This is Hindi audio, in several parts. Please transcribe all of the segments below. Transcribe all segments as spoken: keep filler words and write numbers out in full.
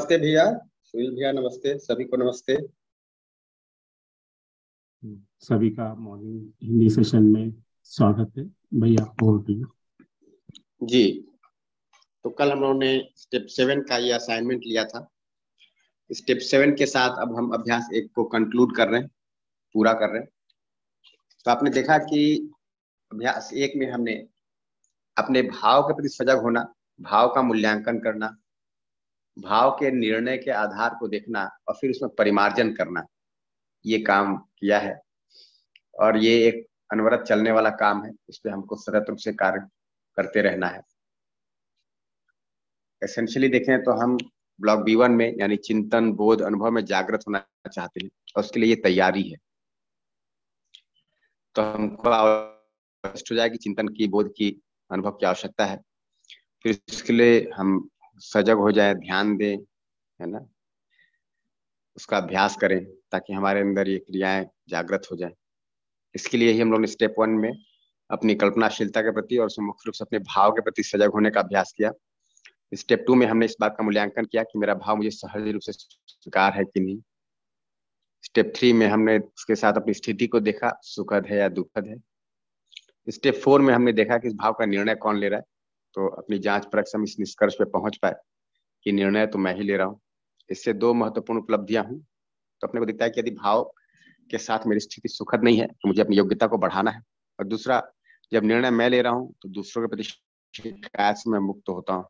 नमस्ते भैया, सुनील भैया नमस्ते, सभी को नमस्ते। सभी का मॉर्निंग हिंदी सेशन में स्वागत है भैया। Over to you ji. तो कल हम लोगों ने स्टेप सेवन का ये असाइनमेंट लिया था। स्टेप सेवन के साथ अब हम अभ्यास एक को कंक्लूड कर रहे हैं, पूरा कर रहे हैं। तो आपने देखा कि अभ्यास एक में हमने अपने भाव के प्रति सजग होना, भाव का मूल्यांकन करना, भाव के निर्णय के आधार को देखना और फिर उसमें परिमार्जन करना, ये काम किया है। और ये एक अनवरत चलने वाला काम है, इस पे हमको सतत रूप से कार्य करते रहना है। एसेंशियली देखें तो हम ब्लॉक बी वन में यानी चिंतन, बोध, अनुभव में जागृत होना चाहते हैं और उसके लिए ये तैयारी है। तो हमको स्पष्ट हो जाए कि चिंतन की, बोध की, अनुभव की आवश्यकता है। फिर इसके लिए हम सजग हो जाए, ध्यान दें, है ना, उसका अभ्यास करें ताकि हमारे अंदर ये क्रियाएं जागृत हो जाए। इसके लिए ही हम लोग ने स्टेप वन में अपनी कल्पनाशीलता के प्रति और मुख्य रूप से अपने भाव के प्रति सजग होने का अभ्यास किया। स्टेप टू में हमने इस बात का मूल्यांकन किया कि मेरा भाव मुझे सहज रूप से स्वीकार है कि नहीं। स्टेप थ्री में हमने उसके साथ अपनी स्थिति को देखा, सुखद है या दुखद है। स्टेप फोर में हमने देखा कि इस भाव का निर्णय कौन ले रहा है। तो अपनी जांच परख से हम इस निष्कर्ष पे पहुंच पाए कि निर्णय तो मैं ही ले रहा हूँ। इससे दो महत्वपूर्ण उपलब्धियां हुई। तो अपने को दिखता है कि यदि भाव के साथ मेरी स्थिति सुखद नहीं है तो मुझे अपनी योग्यता को बढ़ाना है। और दूसरा, जब निर्णय मैं ले रहा हूँ तो दूसरों के प्रति शिकायत से मैं मुक्त होता हूँ।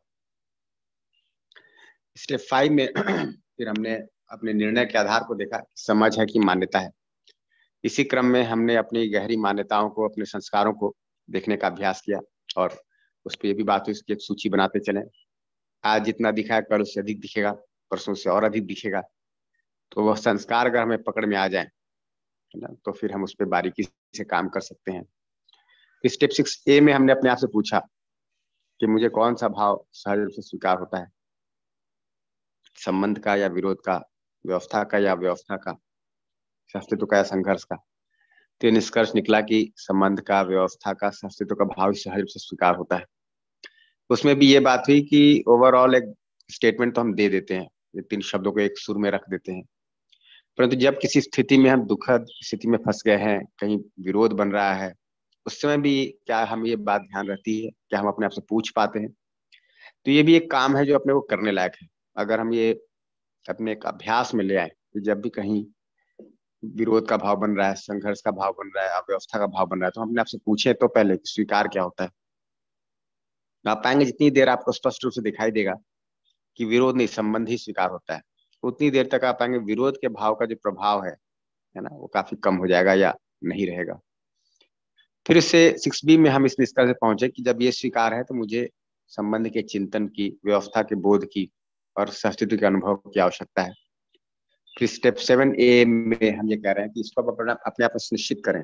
स्टेप फाइव में फिर हमने अपने निर्णय के आधार को देखा, समझ है कि मान्यता है। इसी क्रम में हमने अपनी गहरी मान्यताओं को, अपने संस्कारों को देखने का अभ्यास किया और उस पर यह भी बात हुई इसकी एक सूची बनाते चले। आज जितना दिखा है कल उससे अधिक दिखेगा, परसों से और अधिक दिखेगा। तो वह संस्कार अगर हमें पकड़ में आ जाए, है ना, तो फिर हम उस पर बारीकी से काम कर सकते हैं। स्टेप सिक्स ए में हमने अपने आप से पूछा कि मुझे कौन सा भाव सहज रूप से स्वीकार होता है, संबंध का या विरोध का, व्यवस्था का या व्यवस्था का, अस्तित्व का या संघर्ष का। तो निष्कर्ष निकला कि संबंध का, व्यवस्था का, अस्तित्व का भाव सहज रूप से स्वीकार होता है। उसमें भी ये बात हुई कि ओवरऑल एक स्टेटमेंट तो हम दे देते हैं, ये तीन शब्दों को एक सुर में रख देते हैं, परंतु जब किसी स्थिति में हम दुखद स्थिति में फंस गए हैं, कहीं विरोध बन रहा है, उस समय भी क्या हम ये बात ध्यान रहती है, क्या हम अपने आप से पूछ पाते हैं। तो ये भी एक काम है जो अपने को करने लायक है। अगर हम ये अपने एक अभ्यास में ले आए कि जब भी कहीं विरोध का भाव बन रहा है, संघर्ष का भाव बन रहा है, अव्यवस्था का भाव बन रहा है, तो हम अपने आप से पूछे तो पहले कि स्वीकार क्या होता है। आप पाएंगे जितनी देर आपको स्पष्ट रूप से दिखाई देगा कि विरोध नहीं, संबंध ही स्वीकार होता है, उतनी देर तक आप पाएंगे विरोध के भाव का जो प्रभाव है है ना, वो काफी कम हो जाएगा या नहीं रहेगा। फिर इससे सिक्स बी में हम इस निष्कर्ष से पहुंचे कि जब ये स्वीकार है तो मुझे संबंध के चिंतन की, व्यवस्था के बोध की और अस्तित्व के अनुभव की आवश्यकता है। फिर स्टेप सेवन ए में हम ये कह रहे हैं कि इसको अपना अपने आप में सुनिश्चित करें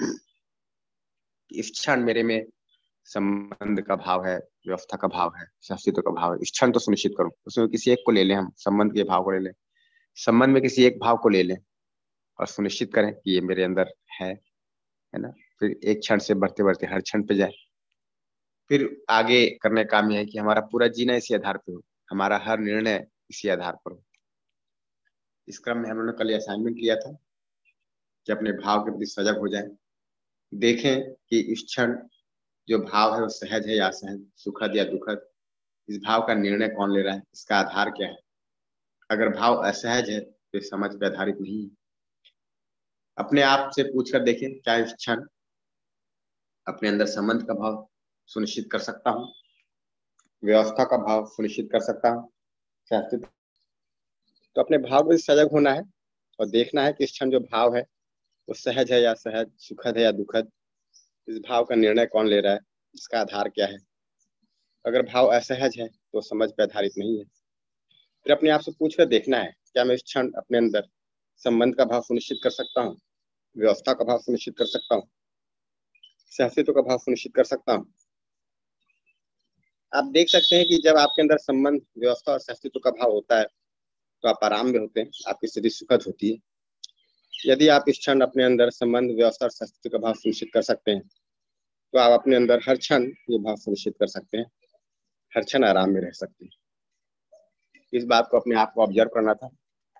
इस क्षण मेरे में संबंध का भाव है, व्यवस्था का भाव है, अस्तित्व का भाव है। इस क्षण तो सुनिश्चित करूं, उसमें किसी एक को ले लें, हम संबंध के भाव को ले लें, संबंध में किसी एक भाव को ले लें और सुनिश्चित करें कि ये मेरे अंदर है है ना। फिर एक क्षण से बढ़ते बढ़ते हर क्षण पे जाए। फिर आगे करने काम यह है कि हमारा पूरा जीना इसी आधार पर हो, हमारा हर निर्णय इसी आधार पर हो। इस क्रम में हम लोगों ने कल असाइनमेंट लिया था कि अपने भाव के प्रति सजग हो जाए, देखें कि इस क्षण जो भाव है वो सहज है या असहज, सुखद या दुखद, इस भाव का निर्णय कौन ले रहा है, इसका आधार क्या है। अगर भाव असहज है तो समझ पर आधारित नहीं है। अपने आप से पूछकर देखें क्या इस क्षण अपने अंदर संबंध का भाव सुनिश्चित कर सकता हूँ, व्यवस्था का भाव सुनिश्चित कर सकता हूँ। तो अपने भाव में सजग होना है और देखना है कि इस क्षण जो भाव है वो सहज है या सहज, सुखद है या दुखद, इस भाव का निर्णय कौन ले रहा है, इसका आधार क्या है। अगर भाव असहज है तो समझ पर आधारित नहीं है। फिर अपने आप से पूछकर देखना है क्या मैं इस क्षण अपने अंदर संबंध का भाव सुनिश्चित कर सकता हूँ, व्यवस्था का भाव सुनिश्चित कर सकता हूँ, अस्तित्व का भाव सुनिश्चित कर सकता हूँ। आप देख सकते हैं कि जब आपके अंदर संबंध, व्यवस्था और अस्तित्व का भाव होता है तो आप आराम में होते हैं, आपकी स्थिति सुखद होती है। यदि आप इस क्षण अपने अंदर संबंध, व्यवस्था और अस्तित्व का भाव सुनिश्चित कर सकते हैं तो आप अपने अंदर हर क्षण ये भाव सुनिश्चित कर सकते हैं, हर क्षण आराम में रह सकते हैं। इस बात को अपने आप को ऑब्जर्व करना था।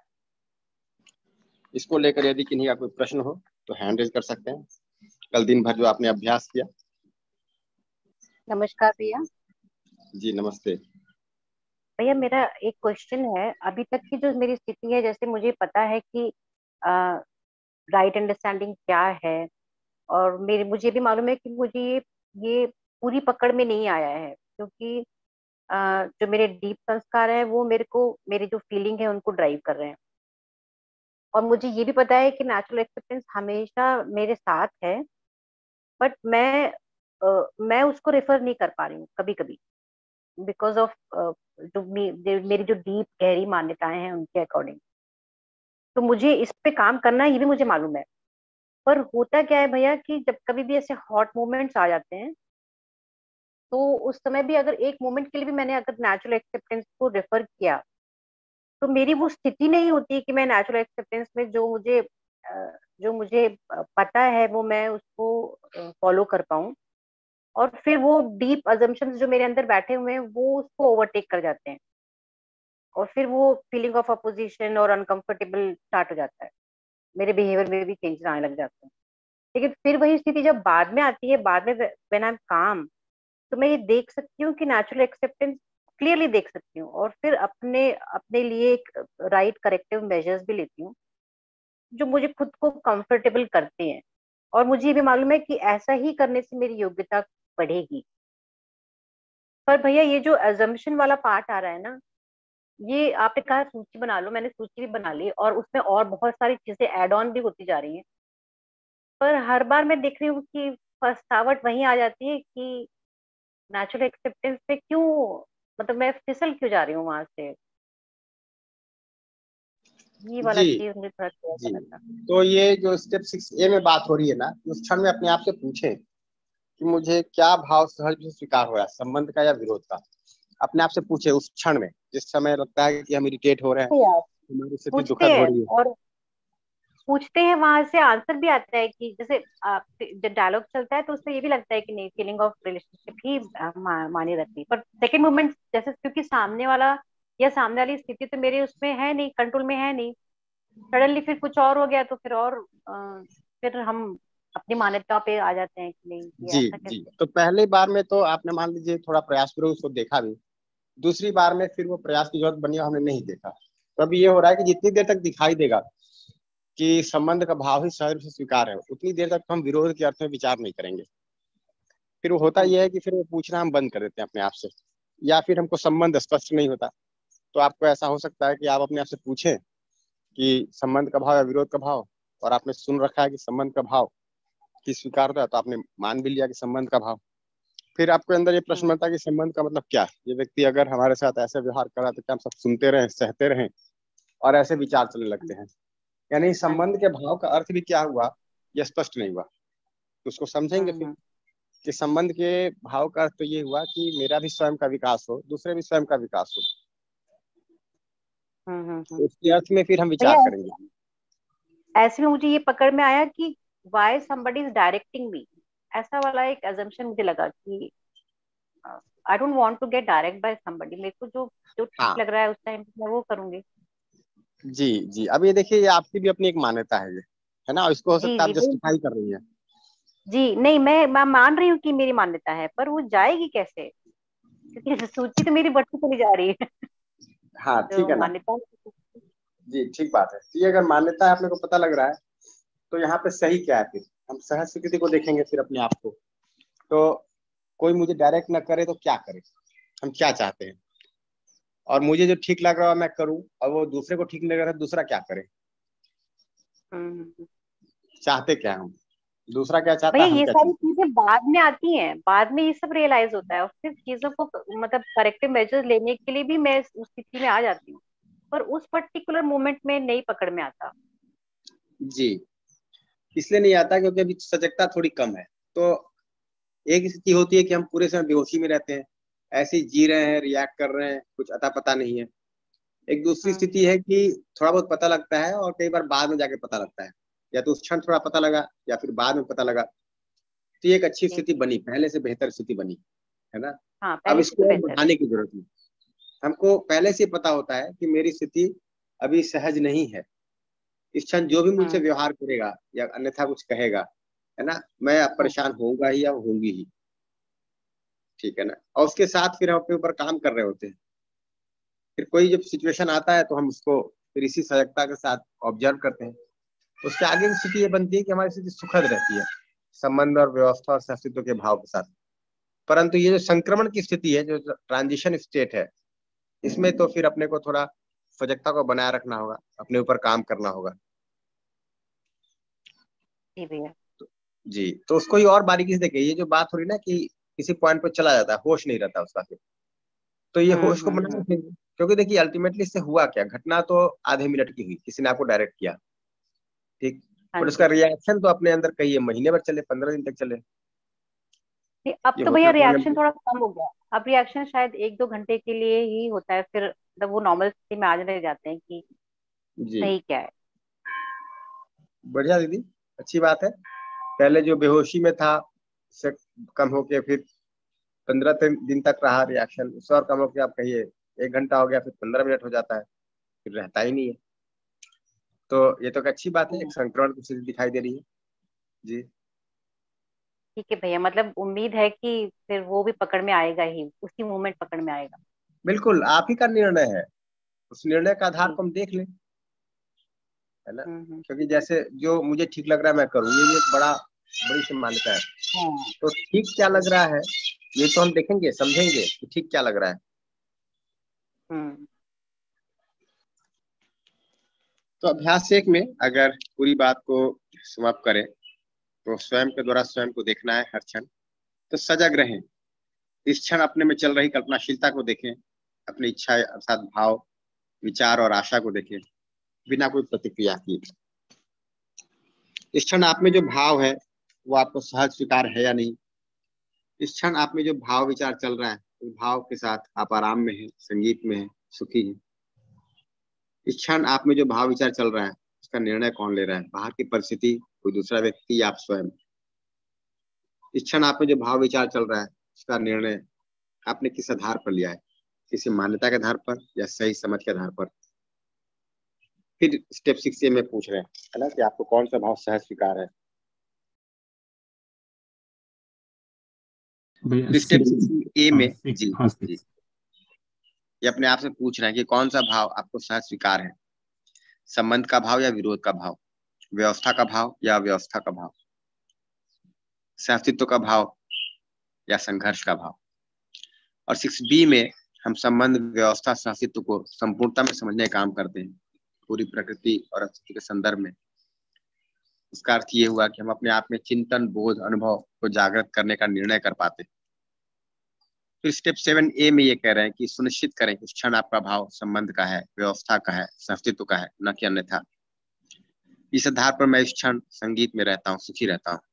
इसको लेकर यदि किन्हीं का कोई प्रश्न हो तो हैंड रेज कर सकते हैं। कल दिन भर जो आपने अभ्यास किया। नमस्कार भैया। जी नमस्ते भैया, मेरा एक क्वेश्चन है। अभी तक की जो मेरी स्थिति है, जैसे मुझे पता है कि राइट अंडरस्टैंडिंग क्या है, और मेरे मुझे भी मालूम है कि मुझे ये ये पूरी पकड़ में नहीं आया है, क्योंकि अ, जो मेरे डीप संस्कार है वो मेरे को मेरी जो फीलिंग है उनको ड्राइव कर रहे हैं। और मुझे ये भी पता है कि नेचुरल एक्सेप्टेंस हमेशा मेरे साथ है, बट मैं अ, मैं उसको रेफर नहीं कर पा रही हूँ कभी कभी, बिकॉज ऑफ जो मे, मेरी जो डीप गहरी मान्यताएं हैं उनके अकॉर्डिंग। तो मुझे इस पे काम करना है, ये भी मुझे मालूम है। पर होता क्या है भैया कि जब कभी भी ऐसे हॉट मोमेंट्स आ जाते हैं, तो उस समय भी अगर एक मोमेंट के लिए भी मैंने अगर नेचुरल एक्सेप्टेंस को रेफर किया, तो मेरी वो स्थिति नहीं होती कि मैं नेचुरल एक्सेप्टेंस में जो मुझे अ, जो मुझे पता है वो मैं उसको फॉलो कर पाऊं। और फिर वो डीप अजम्पशंस जो मेरे अंदर बैठे हुए हैं वो उसको ओवरटेक कर जाते हैं, और फिर वो फीलिंग ऑफ अपोजिशन और अनकंफर्टेबल स्टार्ट हो जाता है। मेरे बिहेवियर में भी चेंजेस आने लग जाते हैं। लेकिन फिर वही स्थिति जब बाद में आती है, बाद में व्हेन आई एम काम, तो मैं ये देख सकती हूँ कि नेचुरल एक्सेप्टेंस क्लियरली देख सकती हूँ, और फिर अपने अपने लिए एक राइट करेक्टिव मेजर्स भी लेती हूँ जो मुझे खुद को कंफर्टेबल करते हैं। और मुझे ये भी मालूम है कि ऐसा ही करने से मेरी योग्यता बढ़ेगी। पर भैया, ये जो अजम्पशन वाला पार्ट आ रहा है ना, ये आपने कहा सूची बना लो, मैंने सूची भी बना ली, और उसमें और बहुत सारी चीजें एड ऑन भी होती जा रही हैं। पर हर बार मैं देख रही हूँ कि फसावट वहीं आ जाती है कि नेचुरल एक्सेप्टेंस पे क्यों, मतलब मैं फिसल क्यों जा रही हूँ वहां से। ये वाला जी चीज मुझे थोड़ा क्लियर जी। करना था। तो ये जो स्टेप सिक्स ए में बात हो रही है ना, उस क्षण में अपने आप से पूछें कि मुझे क्या भाव सहज से स्वीकार हो रहा है, संबंध का या विरोध का। अपने आप से पूछे उस क्षण में, जिस समय लगता है कि हम इरिटेट हो रहे हैं, तो यार हमारी स्थिति पूछते दुखद हो हैं, रही है। और पूछते हैं वहां से आंसर भी आता है कि जैसे आप जब डायलॉग चलता है तो उसमें ये भी लगता है कि नहीं, फीलिंग ऑफ रिलेशनशिप ही आ, मा, मानी रखती है। पर सेकंड मोमेंट जैसे, क्योंकि सामने वाला या सामने वाली स्थिति तो मेरे उसमें है नहीं, कंट्रोल में है नहीं, सडनली फिर कुछ और हो गया, तो फिर और आ, फिर हम अपनी मान्यता पे आ जाते हैं कि नहीं, ये जी ऐसा जी। कैसे। तो पहली बार में तो आपने मान लीजिए थोड़ा प्रयास करो, उसको देखा भी। दूसरी बार में फिर वो प्रयास की जरूरत बनी और हमने नहीं देखा। तो अभी ये हो रहा है कि जितनी देर तक दिखाई देगा कि संबंध का भाव ही सहज से स्वीकार है, उतनी देर तक हम विरोध के अर्थ में विचार नहीं करेंगे। फिर वो होता यह है कि फिर वो पूछना हम बंद कर देते हैं अपने आप से, या फिर हमको संबंध स्पष्ट नहीं होता। तो आपको ऐसा हो सकता है कि आप अपने आप से पूछें कि संबंध का भाव या विरोध का भाव, और आपने सुन रखा है कि संबंध का भाव की स्वीकार होता है, तो आपने मान भी लिया कि संबंध का भाव। फिर आपके अंदर ये प्रश्न बनता है कि संबंध का मतलब क्या है। ये व्यक्ति अगर हमारे साथ ऐसे व्यवहार कर रहा है तो क्या हम सब सुनते रहें, सहते रहें, और ऐसे विचार चलने लगते हैं। यानी संबंध के भाव का अर्थ भी क्या हुआ, यह स्पष्ट नहीं हुआ। तो उसको समझेंगे फिर कि संबंध के भाव का अर्थ तो ये हुआ कि मेरा भी स्वयं का विकास हो, दूसरे भी स्वयं का विकास हो। हम्म हम्म हम्म। उसके अर्थ में फिर हम विचार भैया, करेंगे। ऐसे में मुझे ये पकड़ में आया कि why somebody is directing me, ऐसा वाला एक assumption मुझे लगा कि I don't want to get direct by somebody। मेरे को जो जो ठीक हाँ लग रहा है उस टाइम मैं वो करूंगी। जी जी। अब ये देखिए, ये आपकी भी अपनी एक मान्यता है, ये है ना, और इसको हो जी सकता है जी आप वही। जस्टिफाई कर रही है। जी नहीं, मैं मैं मान रही हूँ कि मेरी मान्यता है, पर वो जाएगी कैसे, क्योंकि सूची तो मेरी बढ़ती चली जा रही है। हाँ जो ठीक है ना। मान्यता। जी ठीक बात है। तो ये अगर मान्यता है, अपने को पता लग रहा है, तो यहाँ पे सही क्या है। फिर हम सहज स्वीकृति को देखेंगे फिर अपने आप को। तो कोई मुझे डायरेक्ट ना करे तो क्या करे, हम क्या चाहते हैं, और मुझे जो ठीक लग रहा है मैं करूं, और वो दूसरे को ठीक नहीं लग रहा है दूसरा क्या करे। हम्म। चाहते क्या हम, दूसरा क्या चाहता भैया, है, हम ये क्या सारी चाहते चीजें बाद में आती हैं, बाद में ये सब रियलाइज होता है, और फिर चीजों को मतलब करेक्टिव मेजर्स लेने के लिए भी मैं उस स्थिति में आ जाती हूँ, पर उस पर्टिकुलर मोमेंट में नहीं पकड़ में आता। हैं। जी, इसलिए नहीं आता क्योंकि अभी सजगता थोड़ी कम है। तो एक स्थिति होती है कि हम पूरे समय बेहोशी में रहते हैं, ऐसे ही जी रहे हैं, रिएक्ट कर रहे हैं, कुछ अता पता नहीं है। एक दूसरी हम्म स्थिति है कि थोड़ा बहुत पता लगता है, और कई बार बाद में जाके पता लगता है, या तो उस क्षण थोड़ा पता लगा या फिर बाद में पता लगा। तो ये एक अच्छी जी स्थिति जी। बनी, पहले से बेहतर स्थिति बनी, है ना। हाँ, अब पहले से तो इसको और बेहतर है। बढ़ाने की जरूरत है। हमको पहले से पता होता है कि मेरी स्थिति अभी सहज नहीं है। इस क्षण जो भी मुझसे हम्म व्यवहार करेगा या अन्यथा कुछ कहेगा, है ना, मैं अब हम्म, परेशान होऊंगा ही या होंगी ही। ठीक है ना। और उसके साथ फिर हम अपने ऊपर काम कर रहे होते हैं। फिर कोई जब सिचुएशन आता है तो हम उसको फिर इसी सजगता के साथ ऑब्जर्व करते हैं। उसके आगे की स्थिति ये बनती है कि हमारी स्थिति सुखद रहती है, संबंध और व्यवस्था और अस्तित्व के भाव के साथ। परंतु ये जो संक्रमण की स्थिति है, जो ट्रांजिशन स्टेट है, इसमें तो फिर अपने को थोड़ा सजगता को बनाए रखना होगा, अपने ऊपर काम करना होगा। जी भैया। जी, तो उसको ही और बारीकी से देखिए। ये जो बात हो रही ना कि किसी पॉइंट पर चला जाता है, होश नहीं रहता उसका फिर, तो ये हम्म होश को हम्म बनाए हम्म रखेंगे। क्योंकि देखिए अल्टीमेटली इससे हुआ क्या, घटना तो आधे मिनट की हुई, किसी ने आपको डायरेक्ट किया, ठीक, हाँ पर उसका जी। रिएक्शन तो अपने अंदर कई महीने भर चले, पंद्रह दिन तक चले। नहीं, अब ये तो भैया होता कौन रिएक्शन है। थोड़ा कम हो गया। अब रिएक्शन शायद एक दो घंटे के लिए ही होता है, फिर मतलब वो नॉर्मल स्थिति में आ जाने जाते हैं कि जी, सही क्या है। बढ़िया दीदी, अच्छी बात है। पहले जो बेहोशी में था, उससे कम होके फिर पंद्रह दिन तक रहा रिएक्शन, उससे और कम होके आप कहिए एक घंटा हो गया, फिर पंद्रह मिनट हो जाता है, फिर रहता ही नहीं है। तो ये तो एक अच्छी बात है, एक हम्म, संक्रमण की स्थिति दिखाई दे रही है। जी, ठीक है भैया, मतलब उम्मीद है कि फिर वो भी पकड़ में आएगा ही, उसी मोमेंट पकड़ में आएगा। बिल्कुल आप ही का निर्णय है। उस निर्णय का आधार जी। को हम देख लें, है ना। हम्म हम्म क्योंकि जैसे जो मुझे ठीक लग रहा है मैं करूँ, ये भी एक बड़ा बड़ी सी मान्यता है। हाँ, तो ठीक क्या लग रहा है, ये तो हम देखेंगे समझेंगे कि ठीक क्या लग रहा है। हम्म तो अभ्यास एक में अगर पूरी बात को समाप्त करें, तो स्वयं के द्वारा स्वयं को देखना है हर क्षण। तो सजग रहें, इस क्षण अपने में चल रही कल्पनाशीलता को देखें, अपनी इच्छा अर्थात भाव, विचार और आशा को देखें, बिना कोई प्रतिक्रिया किए। इस क्षण आप में जो भाव है वो आपको सहज स्वीकार है या नहीं। इस क्षण आप में जो भाव विचार चल रहा है, उस भाव के साथ आप आराम में हैं, संगीत में हैं, सुखी हैं। इस क्षण आप में जो भाव विचार चल रहा है, उसका निर्णय कौन ले रहा है, बाहर की परिस्थिति, कोई दूसरा व्यक्ति या आप स्वयं। इस क्षण आप में जो भाव विचार चल रहा है, उसका निर्णय आपने किस आधार पर लिया है, किसी मान्यता के आधार पर या सही समझ के आधार पर। फिर स्टेप सिक्स ए में पूछ रहे हैं, है ना, कि आपको कौन सा भाव सहज स्वीकार है। भैया तो स्टेप सिक्स। सिक्स ए हाँ में, सिक्स, जी हाँ जी, सिक्स। ये अपने आप से पूछ रहे हैं कि कौन सा भाव आपको सहज स्वीकार है, संबंध का भाव या विरोध का भाव, व्यवस्था का भाव या अव्यवस्था का भाव, सहअस्तित्व का भाव या संघर्ष का भाव। और सिक्स बी में हम संबंध, व्यवस्था, सहअस्तित्व को संपूर्णता में समझने का काम करते हैं, पूरी प्रकृति और अस्तित्व के संदर्भ में। इसका अर्थ ये हुआ कि हम अपने आप में चिंतन, बोध, अनुभव को जागृत करने का निर्णय कर पाते हैं। फिर स्टेप सेवन ए में ये कह रहे हैं कि सुनिश्चित करें कि उस क्षण आपका भाव संबंध का है, व्यवस्था का है, अस्तित्व का है, न कि अन्यथा। इस आधार पर मैं इस क्षण संगीत में रहता हूँ, सुखी रहता हूँ।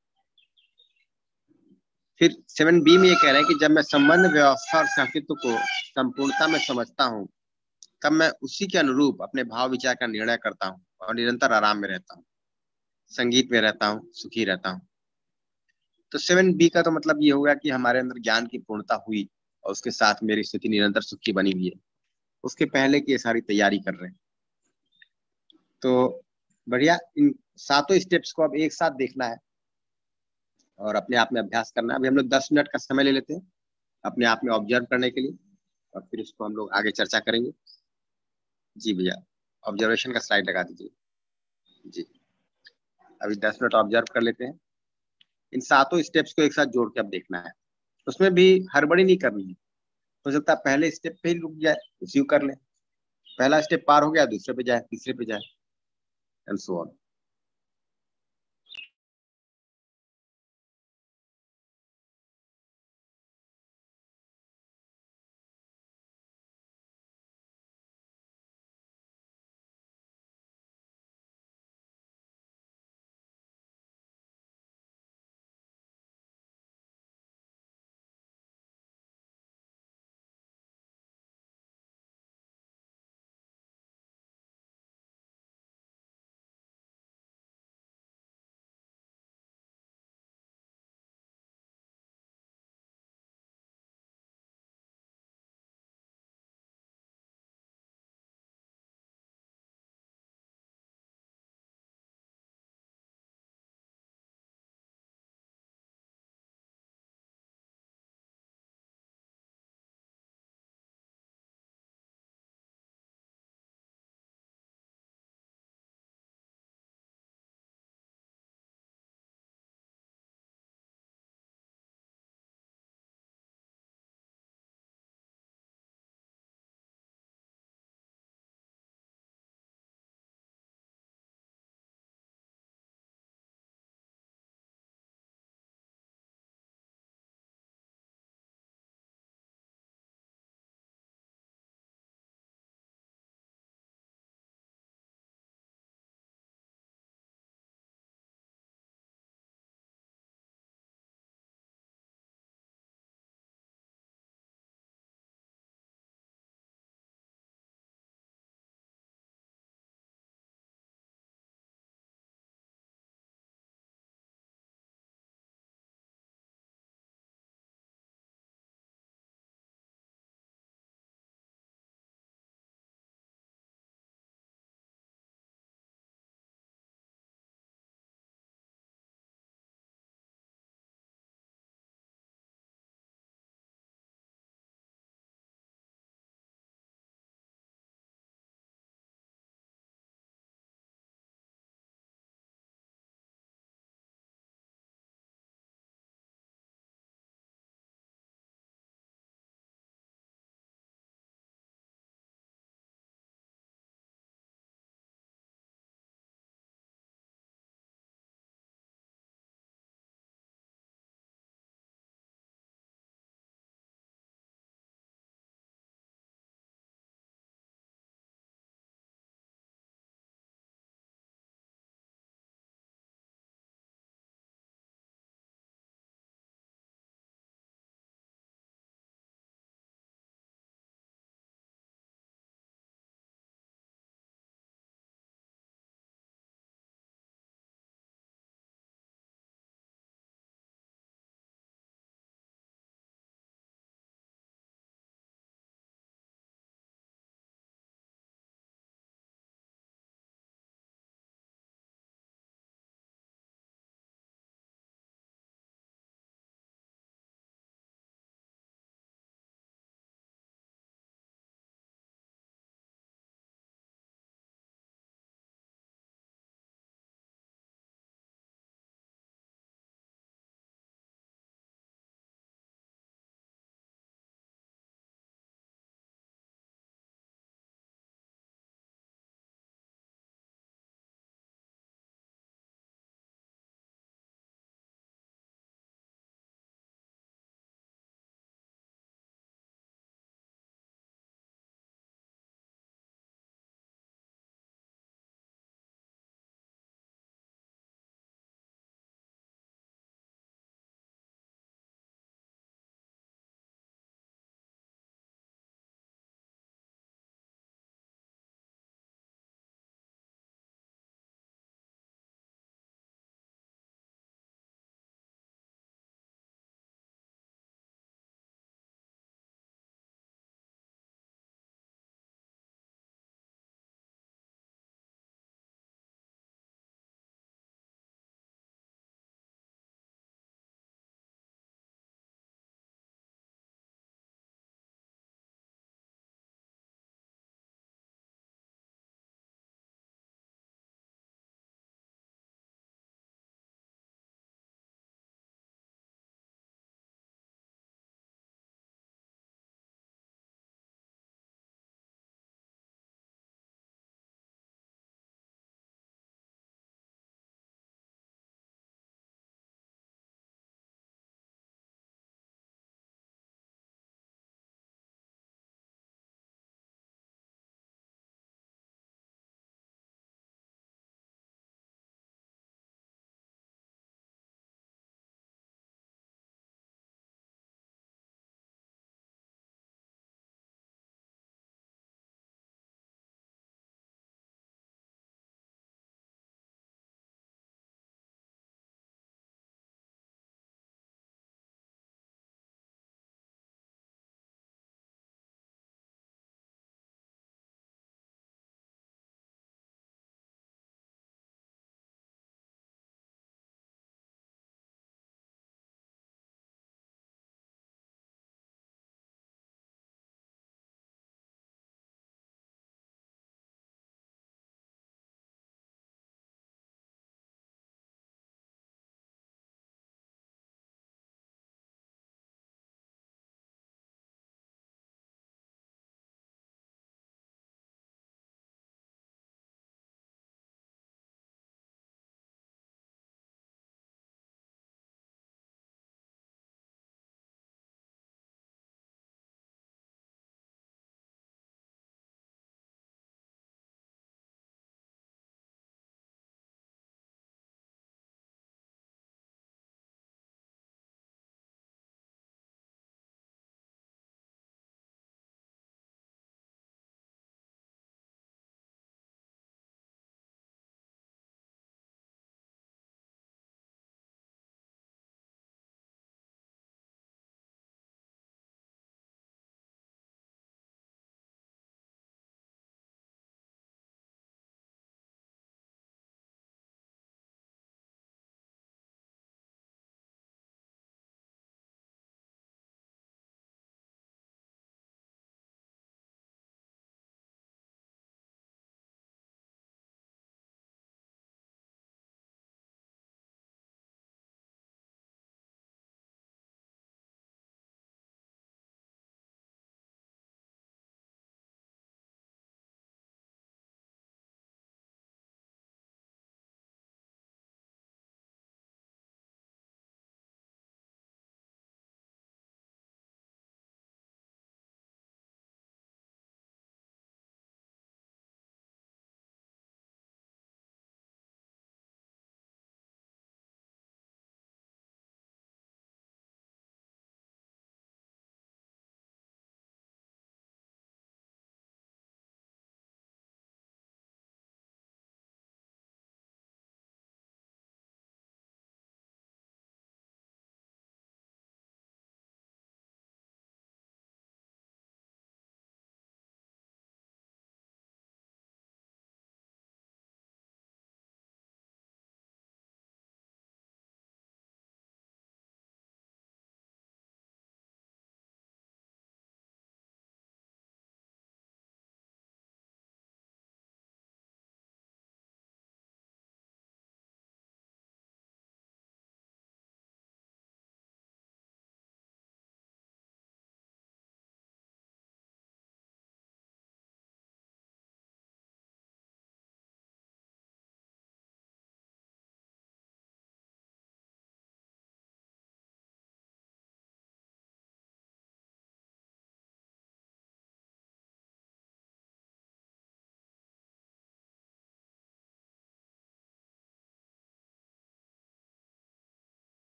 फिर सेवन बी में ये कह रहे हैं कि जब मैं संबंध, व्यवस्था और अस्तित्व को संपूर्णता में समझता हूँ, तब मैं उसी के अनुरूप अपने भाव विचार का निर्णय करता हूँ और निरंतर आराम में रहता हूँ, संगीत में रहता हूँ, सुखी रहता हूँ। तो सेवन बी का तो मतलब ये होगा कि हमारे अंदर ज्ञान की पूर्णता हुई और उसके साथ मेरी स्थिति निरंतर सुखी बनी हुई है। उसके पहले की ये सारी तैयारी कर रहे हैं। तो बढ़िया, इन सातों स्टेप्स को अब एक साथ देखना है और अपने आप में अभ्यास करना है। अभी हम लोग दस मिनट का समय ले लेते हैं अपने आप में ऑब्जर्व करने के लिए, और फिर इसको हम लोग आगे चर्चा करेंगे। जी भैया, ऑब्जर्वेशन का स्लाइड लगा दीजिए। जी, अभी दस मिनट ऑब्जर्व कर लेते हैं। इन सातों स्टेप्स को एक साथ जोड़ के अब देखना है। उसमें भी हड़बड़ी नहीं करनी है। हो सकता है पहले स्टेप पे ही रुक जाए, उसी को कर ले। पहला स्टेप पार हो गया, दूसरे पे जाए, तीसरे पे जाए, एंड सो ऑन।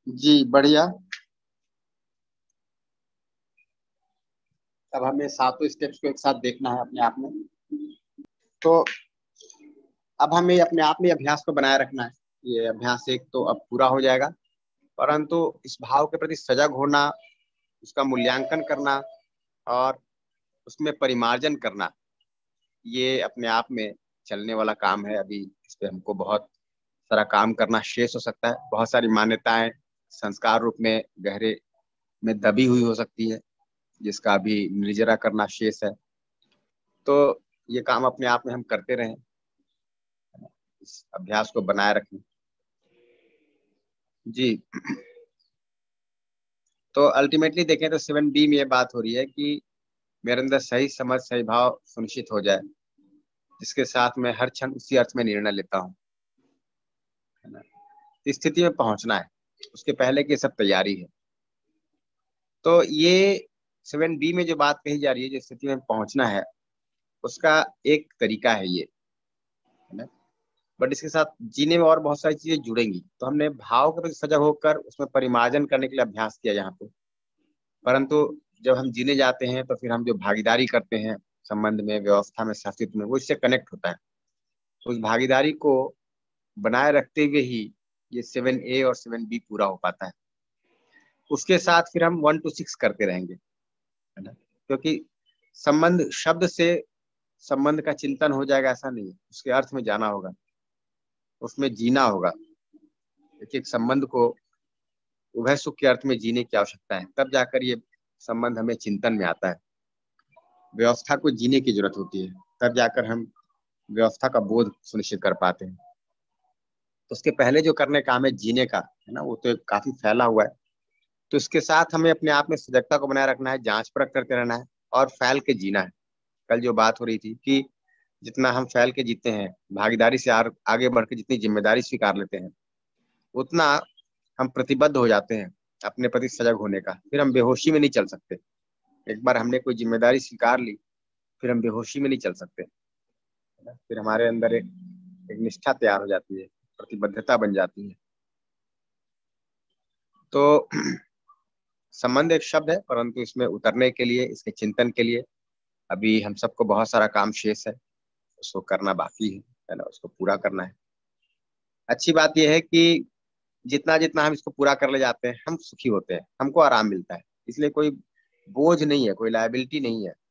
जी बढ़िया। अब हमें सातों स्टेप्स को एक साथ देखना है अपने आप में। तो अब हमें अपने आप में अभ्यास को बनाए रखना है। ये अभ्यास एक तो अब पूरा हो जाएगा, परंतु इस भाव के प्रति सजग होना, उसका मूल्यांकन करना और उसमें परिमार्जन करना, ये अपने आप में चलने वाला काम है। अभी इस पे हमको बहुत सारा काम करना शेष हो सकता है। बहुत सारी मान्यताएं संस्कार रूप में गहरे में दबी हुई हो सकती है, जिसका अभी निर्जरा करना शेष है। तो ये काम अपने आप में हम करते रहें, इस अभ्यास को बनाए रखें। जी। तो अल्टीमेटली देखें तो सेवन बी में ये बात हो रही है कि मेरे अंदर सही समझ, सही भाव सुनिश्चित हो जाए, जिसके साथ मैं हर क्षण उसी अर्थ में निर्णय लेता हूँ, है ना। इस स्थिति में पहुंचना है, उसके पहले की सब तैयारी है। तो ये सेवन बी में जो बात कही जा रही है, जिस स्थिति में पहुंचना है, उसका एक तरीका है ये, है ना। बट इसके साथ जीने में और बहुत सारी चीजें जुड़ेंगी। तो हमने भाव के प्रति सजग होकर उसमें परिमार्जन करने के लिए अभ्यास किया यहाँ पे, परंतु जब हम जीने जाते हैं तो फिर हम जो भागीदारी करते हैं संबंध में, व्यवस्था में, शास्त्रित्व में, वो इससे कनेक्ट होता है। तो उस भागीदारी को बनाए रखते हुए ही ये सेवन ए और सेवन बी पूरा हो पाता है। उसके साथ फिर हम वन टू सिक्स करते रहेंगे, है ना। क्योंकि संबंध शब्द से संबंध का चिंतन हो जाएगा ऐसा नहीं है, उसके अर्थ में जाना होगा, उसमें जीना होगा। एक एक संबंध को उभय सुख के अर्थ में जीने की आवश्यकता है, तब जाकर ये संबंध हमें चिंतन में आता है। व्यवस्था को जीने की जरूरत होती है, तब जाकर हम व्यवस्था का बोध सुनिश्चित कर पाते हैं। तो उसके पहले जो करने का हमें जीने का है ना, वो तो काफी फैला हुआ है। तो इसके साथ हमें अपने आप में सजगता को बनाए रखना है, जांच परख करते रहना है और फैल के जीना है। कल जो बात हो रही थी कि जितना हम फैल के जीते हैं, भागीदारी से आगे बढ़ के जितनी जिम्मेदारी स्वीकार लेते हैं, उतना हम प्रतिबद्ध हो जाते हैं अपने प्रति सजग होने का। फिर हम बेहोशी में नहीं चल सकते। एक बार हमने कोई जिम्मेदारी स्वीकार ली, फिर हम बेहोशी में नहीं चल सकते। फिर हमारे अंदर एक, एक निष्ठा तैयार हो जाती है, प्रतिबद्धता बन जाती है। तो संबंध एक शब्द है, परंतु इसमें उतरने के लिए, इसके चिंतन के लिए अभी हम सबको बहुत सारा काम शेष है, उसको करना बाकी है, है ना, उसको पूरा करना है। अच्छी बात यह है कि जितना जितना हम इसको पूरा कर ले जाते हैं, हम सुखी होते हैं, हमको आराम मिलता है। इसलिए कोई बोझ नहीं है, कोई लायबिलिटी नहीं है,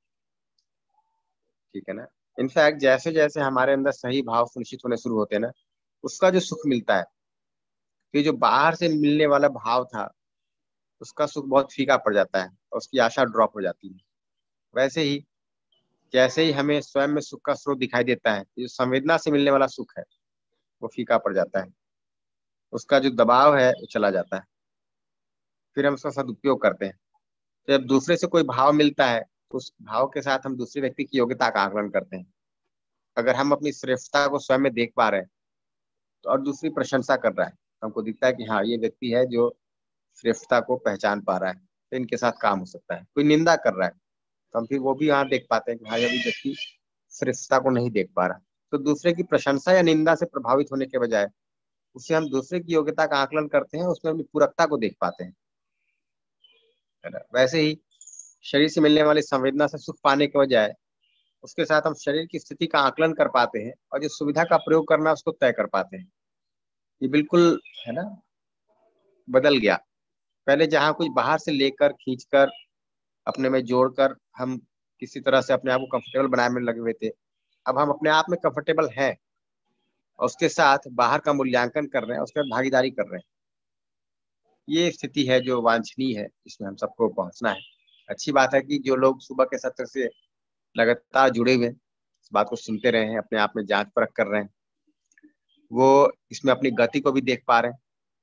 ठीक है ना। इनफैक्ट जैसे जैसे हमारे अंदर सही भाव सुनिश्चित होने शुरू होते हैं ना, उसका जो सुख मिलता है, कि जो बाहर से मिलने वाला भाव था, उसका सुख बहुत फीका पड़ जाता है और उसकी आशा ड्रॉप हो जाती है। वैसे ही जैसे ही हमें स्वयं में सुख का स्रोत दिखाई देता है, जो संवेदना से मिलने वाला सुख है, वो फीका पड़ जाता है, उसका जो दबाव है वो चला जाता है। फिर हम उसका सदुपयोग करते हैं। तो जब दूसरे से कोई भाव मिलता है, तो उस भाव के साथ हम दूसरे व्यक्ति की योग्यता का आकलन करते हैं। अगर हम अपनी श्रेष्ठता को स्वयं में देख पा रहे हैं, तो और दूसरी प्रशंसा कर रहा है, तो हमको दिखता है कि हाँ, ये व्यक्ति है जो श्रेष्ठता को पहचान पा रहा है, तो इनके साथ काम हो सकता है। कोई निंदा कर रहा है, तो हम फिर वो भी यहाँ देख पाते हैं कि हाँ, ये भी व्यक्ति श्रेष्ठता को नहीं देख पा रहा। तो दूसरे की प्रशंसा या निंदा से प्रभावित होने के बजाय उससे हम दूसरे की योग्यता का आकलन करते हैं, उसमें अपनी पूरकता को देख पाते हैं, है ना। वैसे ही शरीर से मिलने वाली संवेदना से सुख पाने के बजाय उसके साथ हम शरीर की स्थिति का आकलन कर पाते हैं और जो सुविधा का प्रयोग करना है उसको तय कर पाते हैं। ये बिल्कुल, है ना, बदल गया। पहले जहाँ कुछ बाहर से लेकर खींचकर अपने में जोड़कर हम किसी तरह से अपने आप को कंफर्टेबल बनाने में लगे हुए थे, अब हम अपने आप में कंफर्टेबल हैं और उसके साथ बाहर का मूल्यांकन कर रहे हैं, उसके बाद भागीदारी कर रहे हैं। ये स्थिति है जो वांछनीय है, इसमें हम सबको पहुंचना है। अच्छी बात है कि जो लोग सुबह के सत्र से लगातार जुड़े हुए इस बात को सुनते रहे हैं, अपने आप में जांच परख कर रहे हैं, वो इसमें अपनी गति को भी देख पा रहे हैं।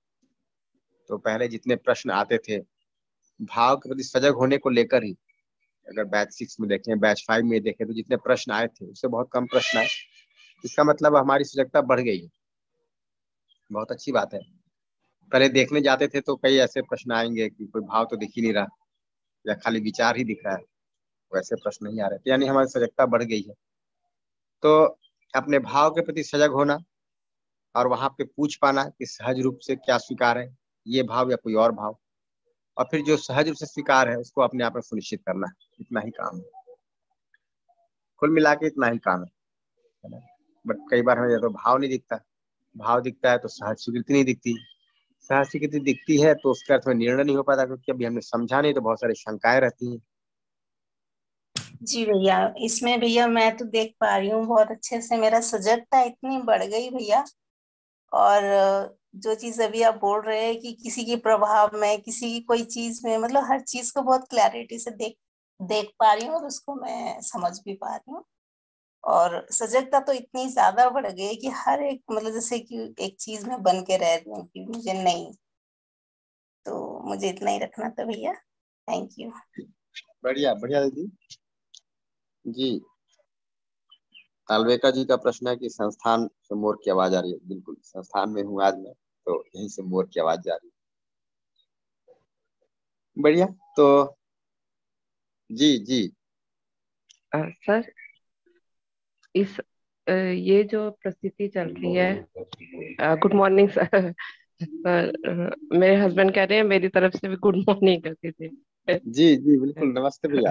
तो पहले जितने प्रश्न आते थे भाव के प्रति सजग होने को लेकर ही, अगर बैच सिक्स में देखें, बैच फाइव में देखें, तो जितने प्रश्न आए थे उससे बहुत कम प्रश्न आए। इसका मतलब हमारी सजगता बढ़ गई है, बहुत अच्छी बात है। पहले देखने जाते थे तो कई ऐसे प्रश्न आएंगे कि कोई भाव तो दिख ही नहीं रहा या खाली विचार ही दिख रहा है, वैसे प्रश्न नहीं आ रहे थे, यानी हमारी सजगता बढ़ गई है। तो अपने भाव के प्रति सजग होना और वहां पे पूछ पाना कि सहज रूप से क्या स्वीकार है, ये भाव या कोई और भाव, और फिर जो सहज रूप से स्वीकार है उसको अपने आप में सुनिश्चित करना है। इतना ही काम है, कुल मिला के इतना ही काम है ना। बट कई बार हमें तो भाव नहीं दिखता, भाव दिखता है तो सहज स्वीकृति नहीं दिखती, सहज स्वीकृति दिखती है तो उसके अर्थ में निर्णय नहीं हो पाता, क्योंकि अभी हमने समझा नहीं तो बहुत सारी शंकाएं रहती हैं। जी भैया, इसमें भैया मैं तो देख पा रही हूँ बहुत अच्छे से, मेरा सजगता इतनी बढ़ गई भैया। और जो चीज अभी आप बोल रहे हैं कि किसी के प्रभाव में, किसी की कोई चीज में, मतलब हर चीज को बहुत क्लैरिटी से देख देख पा रही हूँ और उसको मैं समझ भी पा रही हूँ। और सजगता तो इतनी ज्यादा बढ़ गई कि हर एक, मतलब जैसे कि एक चीज में बन के रह रही हूँ कि मुझे नहीं, तो मुझे इतना ही रखना था भैया। Thank you. बढ़िया बढ़िया दीदी जी। तालवेका जी का प्रश्न है कि संस्थान से मोर की आवाज आ रही है। बिल्कुल, संस्थान में हूँ आज मैं, तो यहीं से मोर की आवाज जा रही है। बढ़िया, तो जी जी आ, सर, इस अ, ये जो परिस्थिति चल रही है, गुड मॉर्निंग सर। सर, अ, मेरे हस्बैंड कह रहे हैं मेरी तरफ से भी गुड मॉर्निंग कर दीजिए। जी जी बिल्कुल, नमस्ते भैया।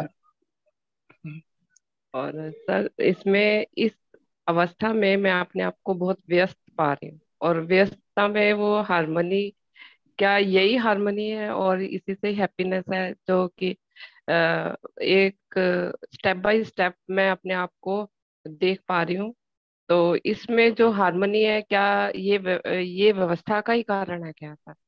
और सर, इसमें इस अवस्था में मैं अपने आप को बहुत व्यस्त पा रही हूँ, और व्यस्तता में वो हारमोनी, क्या यही हारमोनी है और इसी से हैप्पीनेस है, जो कि अ, एक स्टेप बाय स्टेप मैं अपने आप को देख पा रही हूँ। तो इसमें जो हारमोनी है, क्या ये व्य- ये व्यवस्था का ही कारण है क्या सर?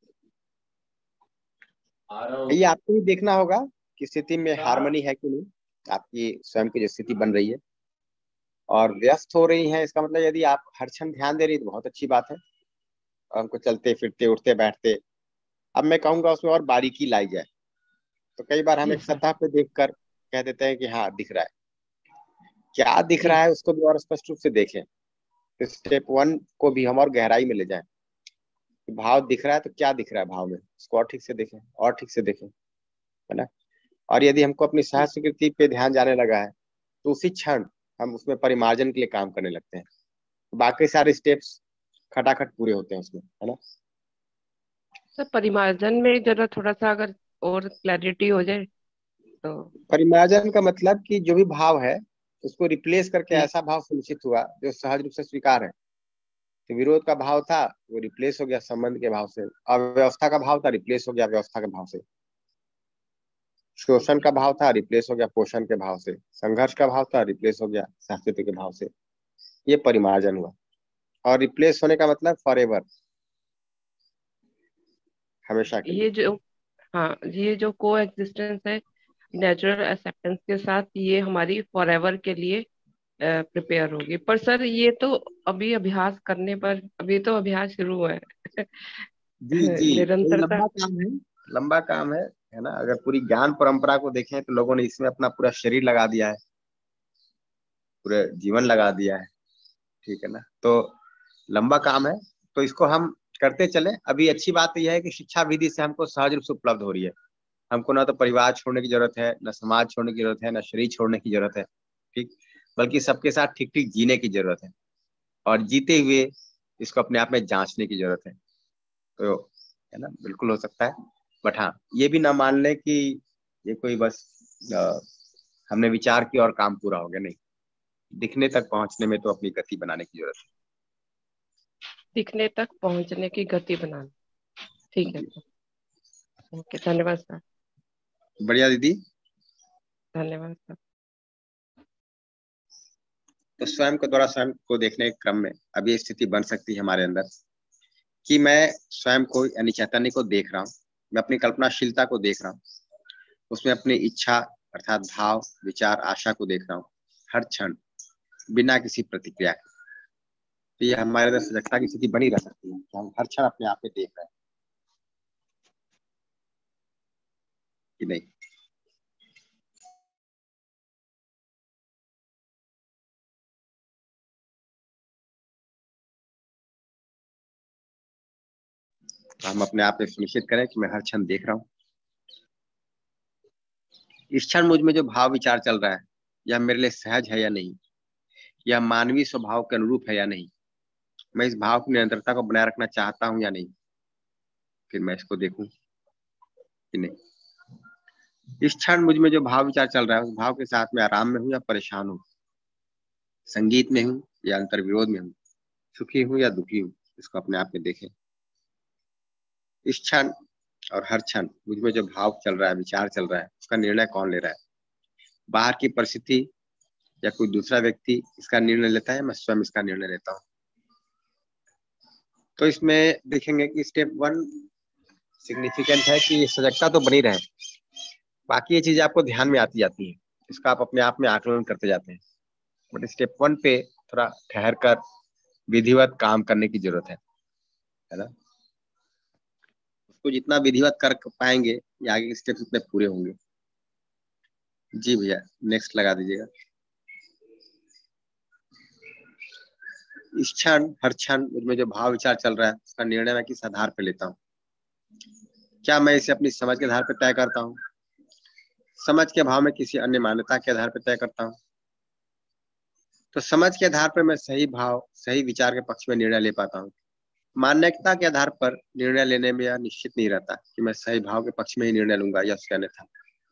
ये आपको ही देखना होगा कि स्थिति में हार्मनी है कि नहीं, आपकी स्वयं की जो स्थिति बन रही है और व्यस्त हो रही है, इसका मतलब यदि आप हर क्षण ध्यान दे रही है तो बहुत अच्छी बात है। और हमको चलते फिरते उठते बैठते, अब मैं कहूंगा उसमें और बारीकी लाई जाए। तो कई बार हम जी एक सर। सतह पे देखकर कह देते हैं कि हाँ दिख रहा है, क्या दिख जी रहा है उसको भी और स्पष्ट रूप से देखें। तो स्टेप वन को भी हम और गहराई में ले जाएं कि भाव दिख रहा है तो क्या दिख रहा है भाव में, उसको और ठीक से देखें और ठीक से देखें, है ना। और यदि हमको अपनी सहज स्वीकृति पे ध्यान जाने लगा है तो उसी क्षण हम उसमें परिमार्जन के लिए काम करने लगते हैं। बाकी सारे स्टेप्स खटाखट पूरे होते हैं उसमें, है ना। सर, परिमार्जन में जरा थोड़ा सा अगर और क्लैरिटी हो जाए तो। परिमार्जन का मतलब कि जो भी भाव है उसको रिप्लेस करके जी। ऐसा भाव सुनिश्चित हुआ जो सहज रूप से स्वीकार है। तो विरोध का भाव था, वो रिप्लेस हो गया संबंध के भाव से। अव्यवस्था का भाव था, रिप्लेस हो गया व्यवस्था के भाव से। शोषण का भाव था, रिप्लेस हो गया पोषण के भाव से। संघर्ष का भाव था, रिप्लेस हो गया सहस्तित्व के भाव से। ये परिमार्जन हुआ। और रिप्लेस होने का मतलब फॉर एवर, हमेशा के लिए। ये जो हाँ, ये जो को एग्जिस्टेंस है नेचुरल एक्सेप्टेंस के साथ, ये हमारी फॉरएवर के लिए प्रिपेयर होगी। पर सर, ये तो अभी अभ्यास करने पर, अभी तो अभ्यास शुरू हुआ है। जी जी, ये निरंतरता। लंबा काम है, लंबा काम है है ना। अगर पूरी ज्ञान परंपरा को देखें तो लोगों ने इसमें अपना पूरा शरीर लगा दिया है, पूरे जीवन लगा दिया है, ठीक है ना। तो लंबा काम है, तो इसको हम करते चले। अभी अच्छी बात यह है कि शिक्षा विधि से हमको सहज रूप से उपलब्ध हो रही है। हमको ना तो परिवार छोड़ने की जरूरत है, ना समाज छोड़ने की जरूरत है, ना शरीर छोड़ने की जरूरत है, ठीक। बल्कि सबके साथ ठीक ठीक जीने की जरूरत है, और जीते हुए इसको अपने आप में जांचने की जरूरत है। तो है ना, बिल्कुल हो सकता है। बट हाँ, ये भी ना मान लें कि ये कोई बस अ, हमने विचार किया और काम पूरा हो गया, नहीं। दिखने तक पहुंचने में तो अपनी गति बनाने की जरूरत दिखने तक पहुंचने की गति बनाना। ठीक है है। सर। ओके, धन्यवाद सर। बढ़िया दीदी। धन्यवाद सर। तो स्वयं के द्वारा स्वयं को देखने के क्रम में अभी स्थिति बन सकती है हमारे अंदर कि मैं स्वयं को यानी चैतन्य को देख रहा हूँ, मैं अपनी कल्पनाशीलता को देख रहा हूँ, उसमें अपनी इच्छा अर्थात भाव विचार आशा को देख रहा हूँ हर क्षण, बिना किसी प्रतिक्रिया के। तो ये हमारे अंदर सजगता की स्थिति बनी रह सकती है कि हम हर क्षण अपने आप में देख रहे हैं कि नहीं। तो हम अपने आप में सुनिश्चित करें कि मैं हर क्षण देख रहा हूँ। इस क्षण मुझ में जो भाव विचार चल रहा है, यह मेरे लिए सहज है या नहीं, यह मानवीय स्वभाव के अनुरूप है या नहीं, मैं इस भाव की निरंतरता को बनाए रखना चाहता हूँ या नहीं। फिर मैं इसको देखूं कि नहीं। इस क्षण मुझ में जो भाव विचार चल रहा है उस भाव के साथ में आराम में हूं या परेशान हूं, संगीत में हूं या अंतर विरोध में हूं, सुखी हूं या दुखी हूं, इसको अपने आप में देखें। इस क्षण और हर क्षण मुझ में जो भाव चल रहा है, विचार चल रहा है, उसका निर्णय कौन ले रहा है? बाहर की परिस्थिति या कोई दूसरा व्यक्ति इसका निर्णय लेता है, मैं स्वयं इसका निर्णय लेता हूँ। तो इसमें देखेंगे कि स्टेप वन सिग्निफिकेंट है कि सजगता तो बनी रहे, बाकी ये चीजें आपको ध्यान में आती जाती है, इसका आप अपने आप में आकलन करते जाते हैं। बट स्टेप वन पे थोड़ा ठहर कर विधिवत काम करने की जरूरत है है ना। उसको जितना विधिवत कर पाएंगे ये आगे के स्टेप्स उतने पूरे होंगे। जी भैया, नेक्स्ट लगा दीजिएगा। इस क्षण हर क्षण मुझमें जो भाव विचार चल रहा है उसका निर्णय मैं किस आधार पर लेता हूँ? क्या मैं इसे अपनी समझ के आधार पर तय करता हूँ, समझ के भाव में किसी अन्य मान्यता के आधार पर तय करता हूँ? तो समझ के आधार पर मैं सही भाव सही विचार के पक्ष में निर्णय ले पाता हूँ। मान्यता के आधार पर निर्णय लेने में यह निश्चित नहीं रहता कि मैं सही भाव के पक्ष में ही निर्णय लूंगा या उसके अन्यथा।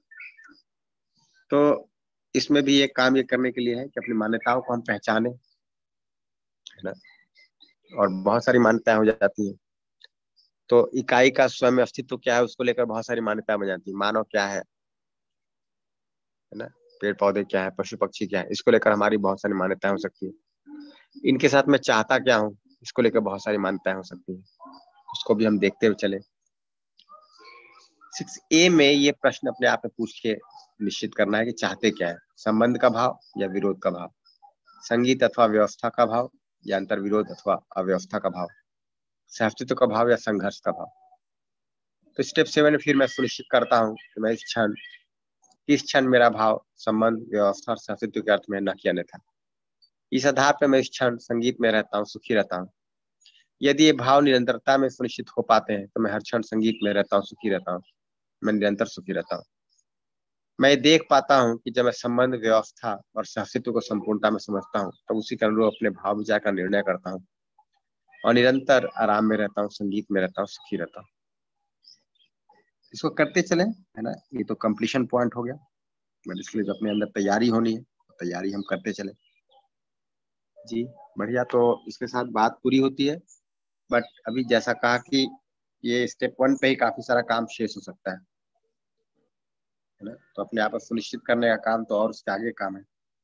तो इसमें भी एक काम ये करने के लिए है कि अपनी मान्यताओं को हम पहचाने, है ना। और बहुत सारी मान्यताएं हो जाती हैं, तो इकाई का स्वयं अस्तित्व क्या है उसको लेकर बहुत सारी मान्यताएं बन जाती है। मानव क्या है है ना, पेड़ पौधे क्या है, पशु पक्षी क्या है, इसको लेकर हमारी बहुत सारी मान्यताएं हो सकती है। इनके साथ मैं चाहता क्या हूँ, इसको लेकर बहुत सारी मान्यताएं हो सकती है, उसको भी हम देखते हुए चले। सिक्स ए में ये प्रश्न अपने आप में पूछ के निश्चित करना है कि चाहते क्या है, संबंध का भाव या विरोध का भाव, संगीत अथवा व्यवस्था का भाव या अंतर विरोध अथवा अव्यवस्था का भाव, सहअस्तित्व का भाव या संघर्ष का भाव। तो स्टेप सेवन में फिर मैं सुनिश्चित करता हूँ कि मैं इस क्षण इस क्षण मेरा भाव संबंध व्यवस्था और सहअस्तित्व के अर्थ में न कि अन्यथा। इस आधार पर मैं इस क्षण संगीत में रहता हूँ, सुखी रहता हूँ। यदि ये भाव निरंतरता में सुनिश्चित हो पाते हैं तो मैं हर क्षण संगीत में रहता हूँ, सुखी रहता हूँ, मैं निरंतर सुखी रहता हूँ। मैं देख पाता हूँ कि जब मैं संबंध व्यवस्था और सहअस्तित्व को संपूर्णता में समझता हूँ तो उसी के अनुरूप अपने भाव विचार का निर्णय करता हूँ और निरंतर आराम में रहता हूँ, संगीत में रहता हूँ, सुखी रहता हूँ। इसको करते चले, है ना। ये तो कंप्लीशन पॉइंट हो गया, बट इसके लिए जो अपने अंदर तैयारी होनी है, तैयारी हम करते चले। जी बढ़िया। तो इसके साथ बात पूरी होती है, बट अभी जैसा कहा कि ये स्टेप वन पे ही काफी सारा काम शेष हो सकता है है ना। तो अपने आप को सुनिश्चित करने का काम तो और उसके आगे काम है।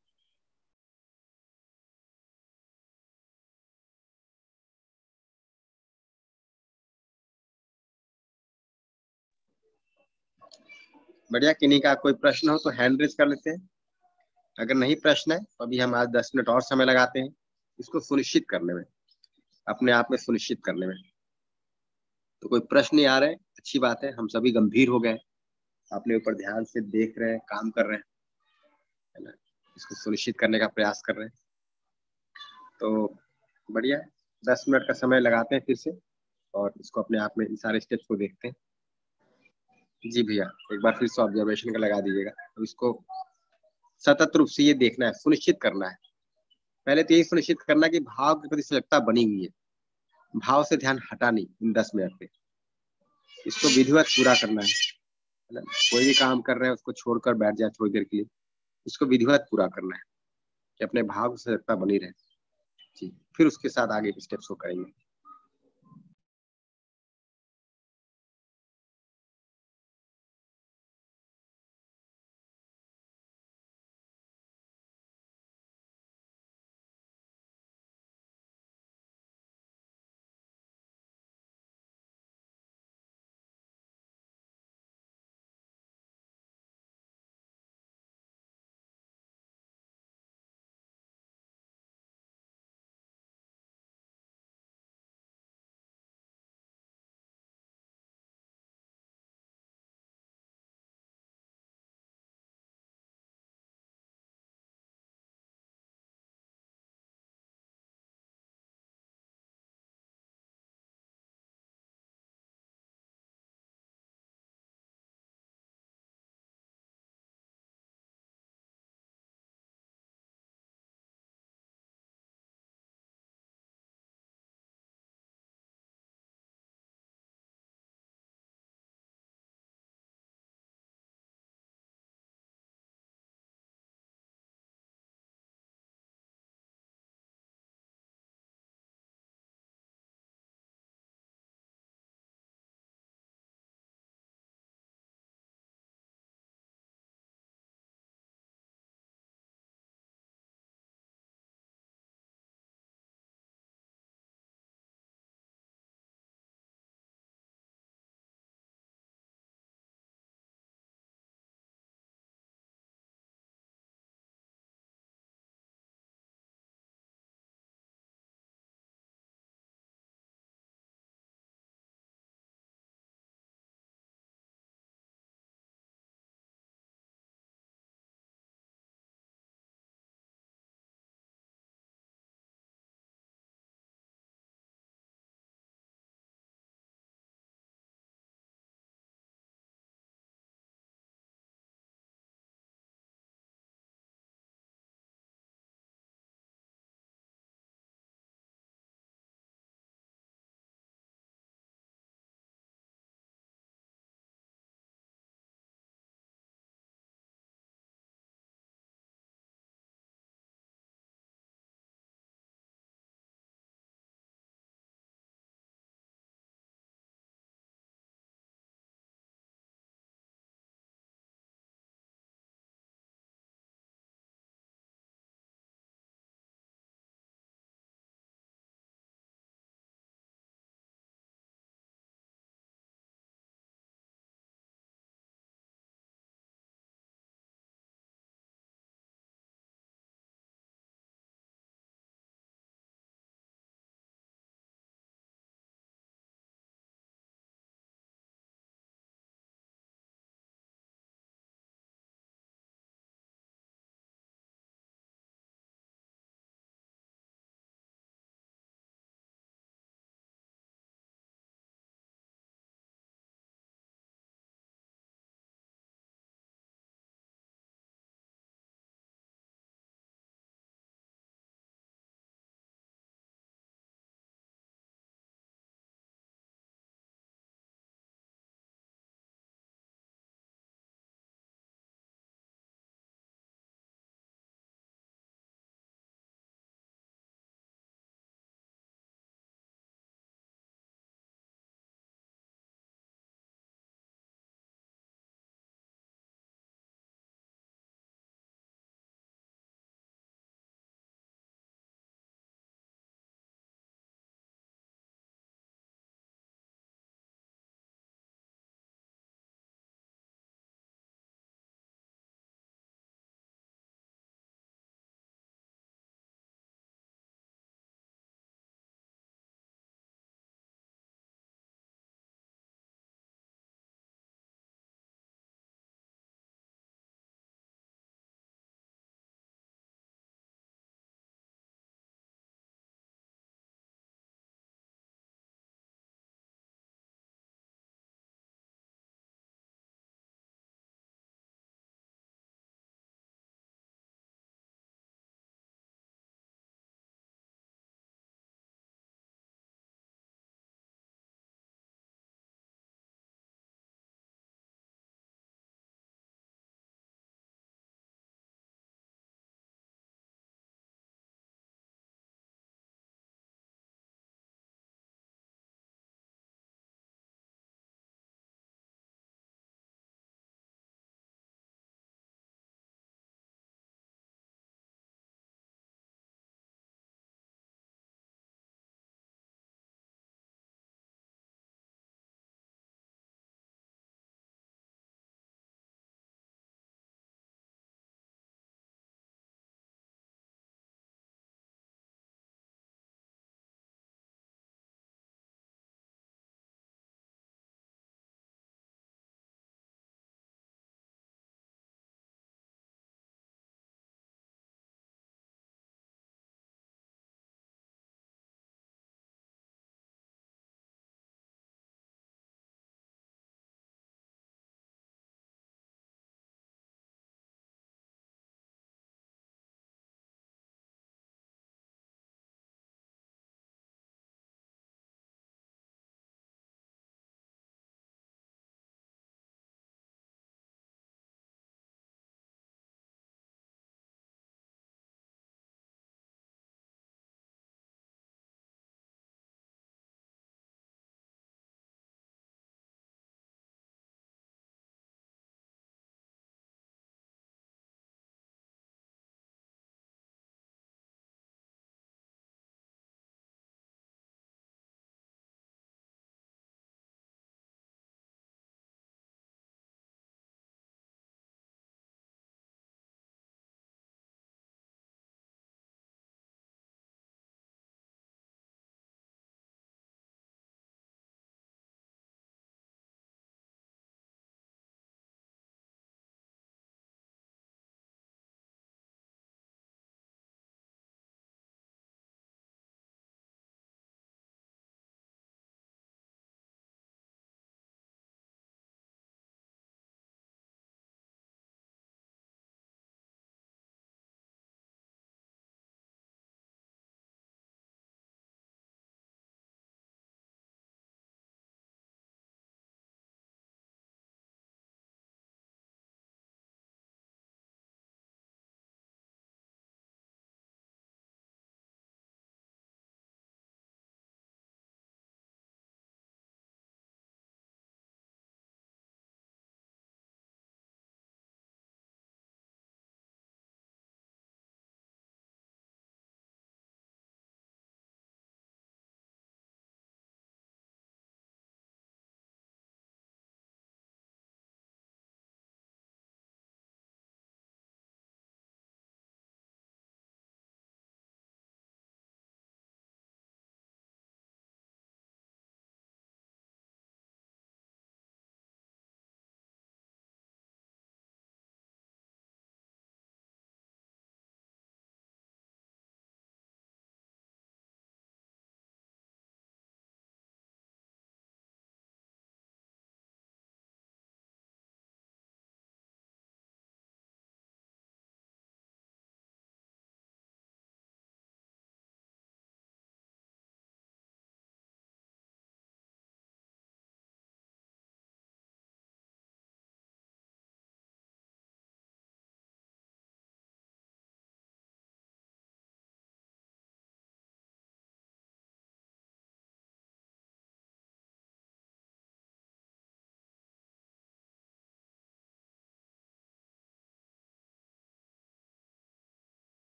बढ़िया। किन्हीं का कोई प्रश्न हो तो हैंड रेज कर लेते हैं। अगर नहीं प्रश्न है तो अभी हम आज दस मिनट और समय लगाते हैं इसको सुनिश्चित करने में, अपने आप में सुनिश्चित करने में। तो कोई प्रश्न नहीं आ रहे, अच्छी बात है। हम सभी गंभीर हो गए, अपने ऊपर ध्यान से देख रहे हैं, काम कर रहे हैं, है ना। इसको सुनिश्चित करने का प्रयास कर रहे हैं। तो बढ़िया, दस मिनट का समय लगाते हैं फिर से और इसको अपने आप में इन सारे स्टेप्स को देखते हैं। जी भैया, एक बार फिर से ऑब्जर्वेशन का लगा दीजिएगा। तो इसको सतत रूप से ये देखना है, सुनिश्चित करना है। पहले तो यही सुनिश्चित करना कि भाव के प्रति सजगता बनी हुई है, भाव से ध्यान हटा नहीं इन दस मिनट पे। इसको विधिवत पूरा करना है, है ना। कोई भी काम कर रहे हैं उसको छोड़कर बैठ जाए थोड़ी देर के लिए, इसको विधिवत पूरा करना है कि अपने भाव की सजगता बनी रहे। जी, फिर उसके साथ आगे के स्टेप्स को करेंगे।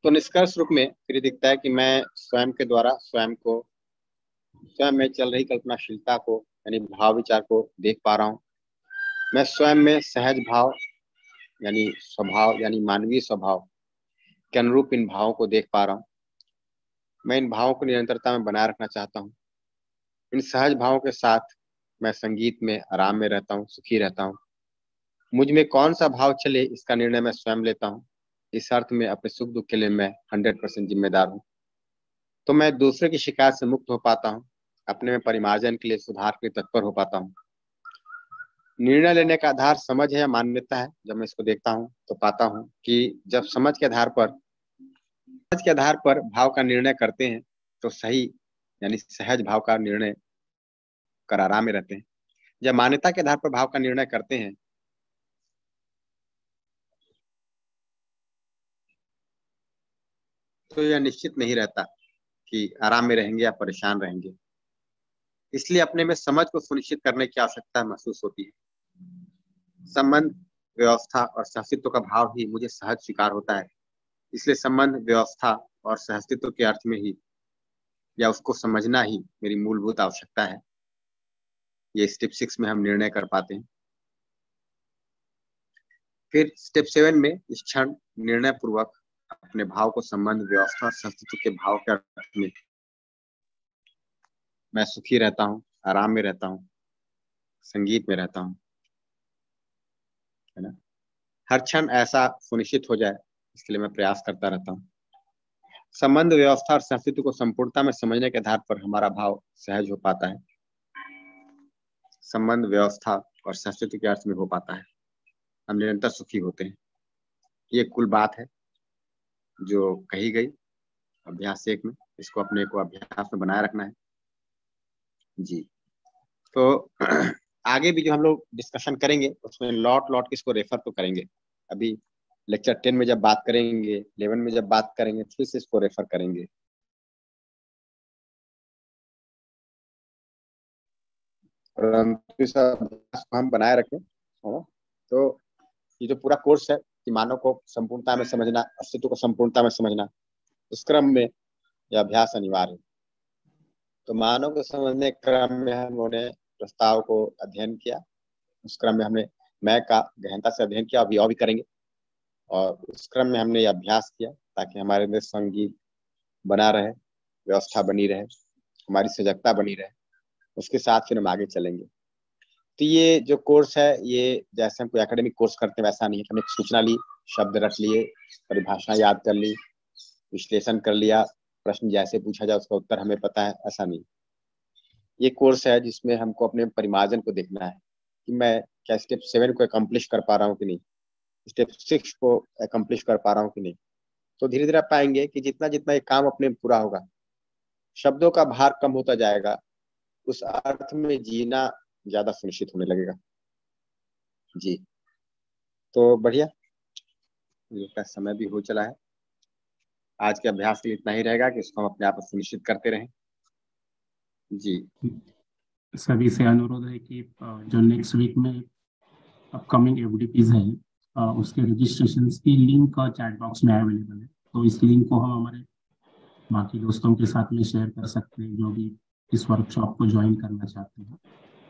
तो निष्कर्ष रूप में फिर दिखता है कि मैं स्वयं के द्वारा स्वयं को, स्वयं में चल रही कल्पनाशीलता को यानी भाव विचार को देख पा रहा हूँ। मैं स्वयं में सहज भाव यानी स्वभाव यानी मानवीय स्वभाव के अनुरूप इन भावों को देख पा रहा हूँ। मैं इन भावों को निरंतरता में बनाए रखना चाहता हूँ। इन सहज भावों के साथ मैं संगीत में आराम में रहता हूँ, सुखी रहता हूँ। मुझ में कौन सा भाव चले इसका निर्णय मैं स्वयं लेता हूँ। इस अर्थ में अपने सुख दुख के लिए मैं हंड्रेड परसेंट जिम्मेदार हूँ। तो मैं दूसरे की शिकायत से मुक्त हो पाता हूँ, अपने में परिमार्जन के लिए, सुधार के लिए तत्पर हो पाता हूँ। निर्णय लेने का आधार समझ है या मान्यता है। जब मैं इसको देखता हूँ तो पाता हूँ कि जब समझ के आधार पर समझ के आधार पर भाव का निर्णय करते हैं तो सही यानी सहज भाव का निर्णय कर आराम में रहते हैं। जब मान्यता के आधार पर भाव का निर्णय करते हैं तो यह निश्चित नहीं रहता कि आराम में रहेंगे या परेशान रहेंगे। इसलिए अपने में समझ को सुनिश्चित करने की आवश्यकता महसूस होती है। संबंध, व्यवस्था और सहअस्तित्व का भाव ही मुझे सहज स्वीकार होता है। इसलिए संबंध, व्यवस्था और सहअस्तित्व के अर्थ में ही या उसको समझना ही मेरी मूलभूत आवश्यकता है। ये स्टेप सिक्स में हम निर्णय कर पाते हैं। फिर स्टेप सेवन में इस क्षण निर्णय पूर्वक अपने भाव को संबंध, व्यवस्था, सहअस्तित्व के भाव के अर्थ में मैं सुखी रहता हूँ, आराम में रहता हूँ, संगीत में रहता हूँ, है ना। हर क्षण ऐसा सुनिश्चित हो जाए इसके लिए मैं प्रयास करता रहता हूँ। संबंध, व्यवस्था और सहअस्तित्व को संपूर्णता में समझने के आधार पर हमारा भाव सहज हो पाता है। संबंध, व्यवस्था और सहअस्तित्व के अर्थ में हो पाता है। हम निरंतर सुखी होते हैं। ये कुल बात है जो कही गई अभ्यास एक में। इसको अपने को अभ्यास में बनाए रखना है जी। तो आगे भी जो हम लोग डिस्कशन करेंगे उसमें लॉट लॉट किसको रेफर तो करेंगे। अभी लेक्चर टेन में जब बात करेंगे, इलेवन में जब बात करेंगे, फिर से इसको रेफर करेंगे। परंतु इस अभ्यास को हम बनाए रखें। तो ये जो पूरा कोर्स है कि मानव को संपूर्णता में समझना, अस्तित्व को संपूर्णता में समझना, उस क्रम में यह अभ्यास अनिवार्य है। तो मानव को समझने के क्रम में हमने प्रस्ताव को अध्ययन किया। उस क्रम में हमने मैं का गहनता से अध्ययन किया, अभी और भी करेंगे। और उस क्रम में हमने अभ्यास किया ताकि हमारे अंदर संगीत बना रहे, व्यवस्था बनी रहे, हमारी सजगता बनी रहे। उसके साथ फिर हम आगे चलेंगे। तो ये जो कोर्स है, ये जैसे हम कोई एकेडमिक कोर्स करते हैं वैसा नहीं है कि हमने सूचना ली, शब्द रट लिए, परिभाषा याद कर ली, विश्लेषण कर लिया, प्रश्न जैसे पूछा जाए उसका उत्तर हमें पता है, ऐसा नहीं। ये कोर्स है जिसमें हमको अपने परिमार्जन को देखना है कि मैं क्या स्टेप सेवन को अकम्प्लिश कर पा रहा हूँ कि नहीं, स्टेप सिक्स को अकम्प्लिश कर पा रहा हूँ कि नहीं। तो धीरे धीरे आप पाएंगे कि जितना जितना ये काम अपने पूरा होगा, शब्दों का भार कम होता जाएगा, उस अर्थ में जीना ज्यादा सुनिश्चित होने लगेगा जी। तो बढ़िया, ये समय भी हो चला है। आज के अभ्यास के लिए इतना ही रहेगा कि इसको हम अपने आप को सुनिश्चित करते रहें जी। सभी से अनुरोध है कि जो नेक्स्ट वीक में अपकमिंग एफडीपीज है उसके रजिस्ट्रेशन की लिंक चैट बॉक्स में अवेलेबल है। तो इस लिंक को हम हमारे बाकी दोस्तों के साथ में शेयर कर सकते हैं जो भी इस वर्कशॉप को ज्वाइन करना चाहते हैं।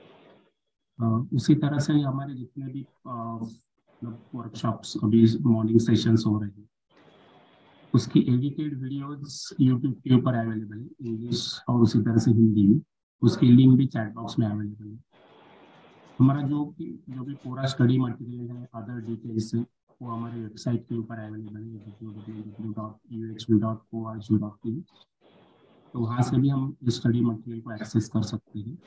उसी तरह से हमारे जितने भी मतलब वर्कशॉप्स अभी मॉर्निंग सेशंस हो रहे हैं उसकी एडिटेड वीडियोस यूट्यूब के ऊपर अवेलेबल है, इंग्लिश और उसी तरह से हिंदी में। उसकी लिंक भी चैट बॉक्स में अवेलेबल है। हमारा जो भी जो भी पूरा स्टडी मटेरियल है, अदर डिटेल्स है, वो हमारे वेबसाइट के ऊपर अवेलेबल है W W W dot U H V dot O R G dot in. तो वहाँ से भी हम स्टडी मटेरियल को एक्सेस कर सकते हैं।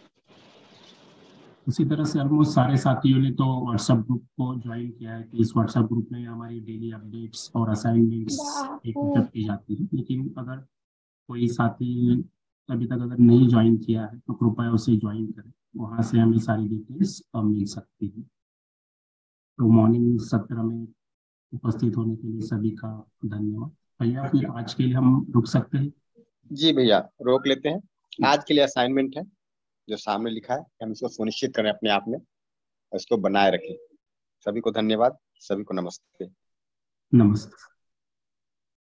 उसी तरह से ऑलमोस्ट सारे साथियों ने तो व्हाट्सएप ग्रुप को ज्वाइन किया है कि इस व्हाट्सएप ग्रुप में हमारी डेली अपडेट्स और असाइनमेंट्स एकत्रित की जाती है। लेकिन अगर कोई साथी अभी तक अगर नहीं ज्वाइन किया है तो कृपया उसे ज्वाइन करें, वहाँ से हमें सारी डिटेल्स मिल सकती है। तो मॉर्निंग सत्र में उपस्थित होने के लिए सभी का धन्यवाद। भैया फिर आज के लिए हम रुक सकते हैं? जी भैया, रोक लेते हैं। आज के लिए असाइनमेंट है जो सामने लिखा है, हम इसको सुनिश्चित करें अपने आप में और इसको बनाए रखें। सभी को धन्यवाद, सभी को नमस्ते। नमस्ते।